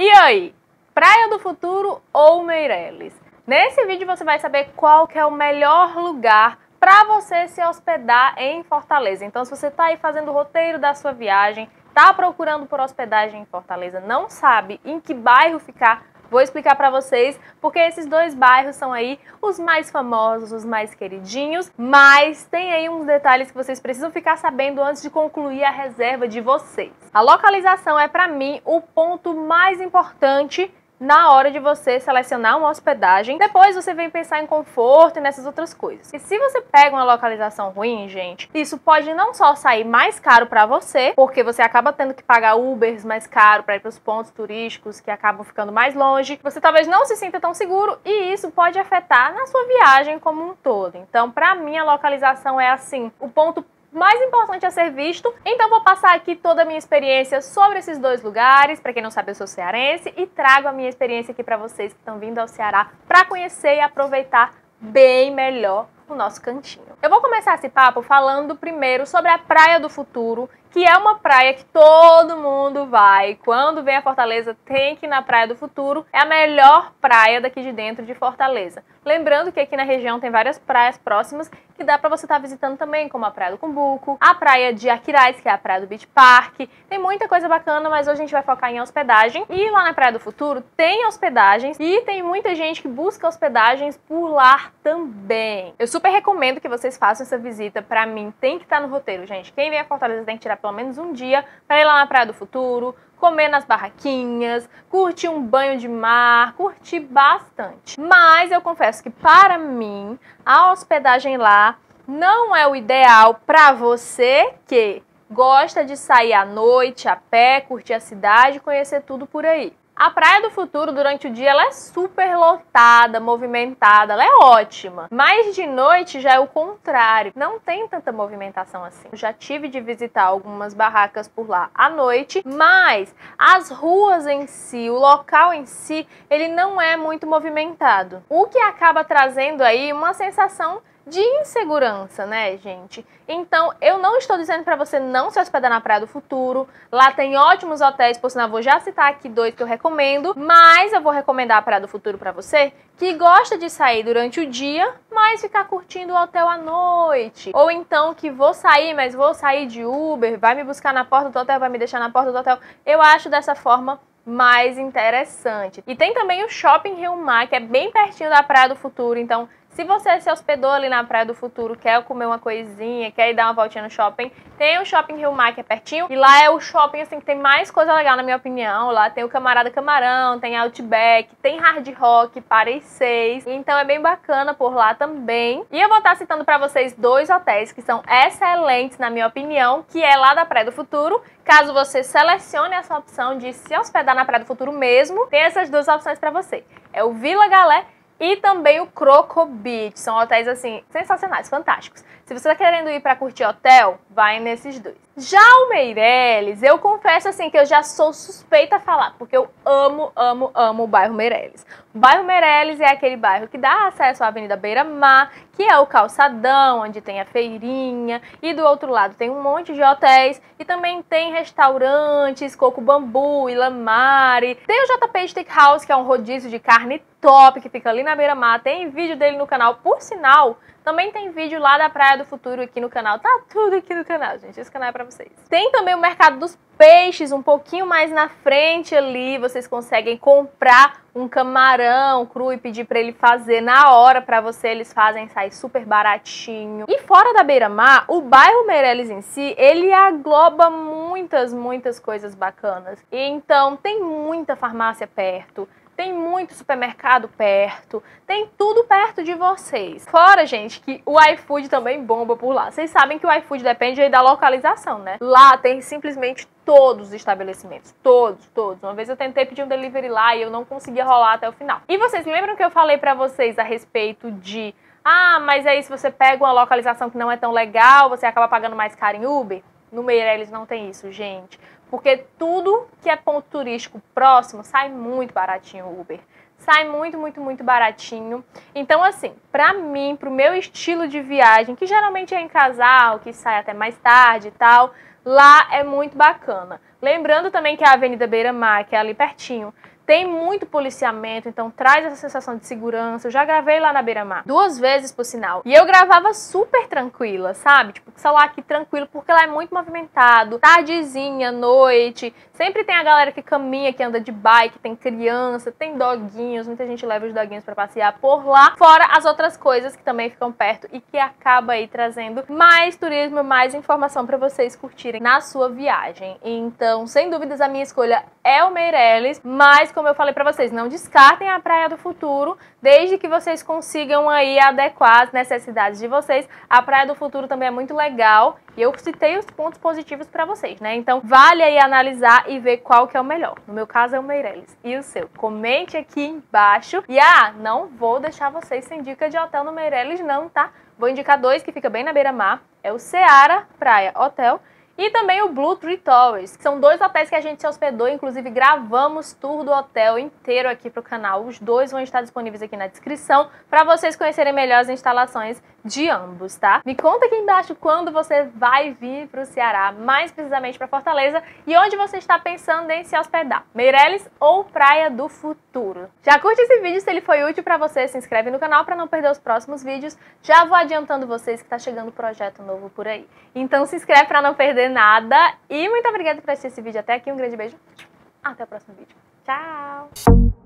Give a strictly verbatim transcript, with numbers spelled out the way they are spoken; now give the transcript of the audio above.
E aí, Praia do Futuro ou Meireles? Nesse vídeo você vai saber qual que é o melhor lugar para você se hospedar em Fortaleza. Então, se você está aí fazendo o roteiro da sua viagem, está procurando por hospedagem em Fortaleza, não sabe em que bairro ficar, vou explicar para vocês, porque esses dois bairros são aí os mais famosos, os mais queridinhos, mas tem aí uns detalhes que vocês precisam ficar sabendo antes de concluir a reserva de vocês. A localização é, para mim, o ponto mais importante na hora de você selecionar uma hospedagem. Depois você vem pensar em conforto e nessas outras coisas. E se você pega uma localização ruim, gente, isso pode não só sair mais caro para você, porque você acaba tendo que pagar Ubers mais caro para ir para os pontos turísticos que acabam ficando mais longe. Você talvez não se sinta tão seguro e isso pode afetar na sua viagem como um todo. Então, para mim, a localização é assim, o ponto mais importante a ser visto. Então vou passar aqui toda a minha experiência sobre esses dois lugares, para quem não sabe eu sou cearense, e trago a minha experiência aqui para vocês que estão vindo ao Ceará para conhecer e aproveitar bem melhor o nosso cantinho. Eu vou começar esse papo falando primeiro sobre a Praia do Futuro, que é uma praia que todo mundo vai. Quando vem a Fortaleza tem que ir na Praia do Futuro. É a melhor praia daqui de dentro de Fortaleza. Lembrando que aqui na região tem várias praias próximas que dá para você estar visitando também, como a Praia do Cumbuco, a Praia de Aquiraz, que é a Praia do Beach Park. Tem muita coisa bacana, mas hoje a gente vai focar em hospedagem. E lá na Praia do Futuro tem hospedagens e tem muita gente que busca hospedagens por lá também. Eu super recomendo que vocês façam essa visita. Para mim, tem que estar no roteiro, gente. Quem vem a Fortaleza tem que tirar pelo menos um dia para ir lá na Praia do Futuro, comer nas barraquinhas, curtir um banho de mar, curtir bastante. Mas eu confesso que para mim, a hospedagem lá não é o ideal para você que gosta de sair à noite, a pé, curtir a cidade, conhecer tudo por aí. A Praia do Futuro, durante o dia, ela é super lotada, movimentada, ela é ótima. Mas de noite já é o contrário, não tem tanta movimentação assim. Eu já tive de visitar algumas barracas por lá à noite, mas as ruas em si, o local em si, ele não é muito movimentado. O que acaba trazendo aí uma sensação de insegurança, né, gente? Então, eu não estou dizendo para você não se hospedar na Praia do Futuro. Lá tem ótimos hotéis, por sinal, vou já citar aqui dois que eu recomendo. Mas eu vou recomendar a Praia do Futuro para você que gosta de sair durante o dia, mas ficar curtindo o hotel à noite. Ou então que vou sair, mas vou sair de Uber, vai me buscar na porta do hotel, vai me deixar na porta do hotel. Eu acho dessa forma mais interessante. E tem também o Shopping Rio Mar, que é bem pertinho da Praia do Futuro. Então, se você se hospedou ali na Praia do Futuro, quer comer uma coisinha, quer ir dar uma voltinha no shopping, tem o Shopping Rio Mar, que é pertinho. E lá é o shopping assim que tem mais coisa legal, na minha opinião. Lá tem o Camarada Camarão, tem Outback, tem Hard Rock, Paris seis. Então é bem bacana por lá também. E eu vou estar citando para vocês dois hotéis que são excelentes, na minha opinião, que é lá da Praia do Futuro. Caso você selecione essa opção de se hospedar na Praia do Futuro mesmo, tem essas duas opções para você. É o Vila Galé e também o Croco Beach. São hotéis, assim, sensacionais, fantásticos. Se você tá querendo ir para curtir hotel, vai nesses dois. Já o Meireles, eu confesso, assim, que eu já sou suspeita a falar, porque eu amo, amo, amo o bairro Meireles. O bairro Meireles é aquele bairro que dá acesso à Avenida Beira-Mar, que é o calçadão, onde tem a feirinha, e do outro lado tem um monte de hotéis, e também tem restaurantes, Coco Bambu, Ilamari. Tem o J P Steakhouse, que é um rodízio de carne top, que fica ali na Beira-Mar. Tem vídeo dele no canal, por sinal. Também tem vídeo lá da Praia do Futuro aqui no canal. Tá tudo aqui no canal, gente. Esse canal é pra vocês. Tem também o Mercado dos Peixes, um pouquinho mais na frente ali. Vocês conseguem comprar um camarão cru e pedir pra ele fazer na hora pra você. Eles fazem, sai super baratinho. E fora da Beira-Mar, o bairro Meireles em si, ele agloba muitas, muitas coisas bacanas. E então, tem muita farmácia perto. Tem muito supermercado perto, tem tudo perto de vocês. Fora, gente, que o iFood também bomba por lá. Vocês sabem que o iFood depende aí da localização, né? Lá tem simplesmente todos os estabelecimentos, todos, todos. Uma vez eu tentei pedir um delivery lá e eu não conseguia rolar até o final. E vocês lembram que eu falei pra vocês a respeito de... Ah, mas aí se você pega uma localização que não é tão legal, você acaba pagando mais caro em Uber? No Meireles não tem isso, gente. Porque tudo que é ponto turístico próximo sai muito baratinho o Uber. Sai muito, muito, muito baratinho. Então, assim, pra mim, pro meu estilo de viagem, que geralmente é em casal, que sai até mais tarde e tal, lá é muito bacana. Lembrando também que a Avenida Beira-Mar, que é ali pertinho, tem muito policiamento, então traz essa sensação de segurança. Eu já gravei lá na Beira-Mar, duas vezes por sinal. E eu gravava super tranquila, sabe? Tipo, o celular aqui tranquilo, porque lá é muito movimentado. Tardezinha, noite, sempre tem a galera que caminha, que anda de bike, tem criança, tem doguinhos, muita gente leva os doguinhos pra passear por lá. Fora as outras coisas que também ficam perto e que acaba aí trazendo mais turismo, mais informação pra vocês curtirem na sua viagem. Então, sem dúvidas, a minha escolha é o Meireles, mas como eu falei pra vocês, não descartem a Praia do Futuro, desde que vocês consigam aí adequar as necessidades de vocês. A Praia do Futuro também é muito legal e eu citei os pontos positivos pra vocês, né? Então vale aí analisar e ver qual que é o melhor. No meu caso é o Meireles. E o seu? Comente aqui embaixo. E ah, não vou deixar vocês sem dica de hotel no Meireles não, tá? Vou indicar dois que fica bem na Beira-Mar. É o Seara Praia Hotel e também o Blue Tree Towers, que são dois hotéis que a gente se hospedou, inclusive gravamos tour do hotel inteiro aqui pro canal. Os dois vão estar disponíveis aqui na descrição para vocês conhecerem melhor as instalações de ambos, tá? Me conta aqui embaixo quando você vai vir pro Ceará, mais precisamente para Fortaleza, e onde você está pensando em se hospedar, Meireles ou Praia do Futuro. Já curte esse vídeo se ele foi útil para você, se inscreve no canal para não perder os próximos vídeos. Já vou adiantando vocês que tá chegando projeto novo por aí. Então se inscreve para não perder nada. E muito obrigada por assistir esse vídeo até aqui. Um grande beijo. Até o próximo vídeo. Tchau!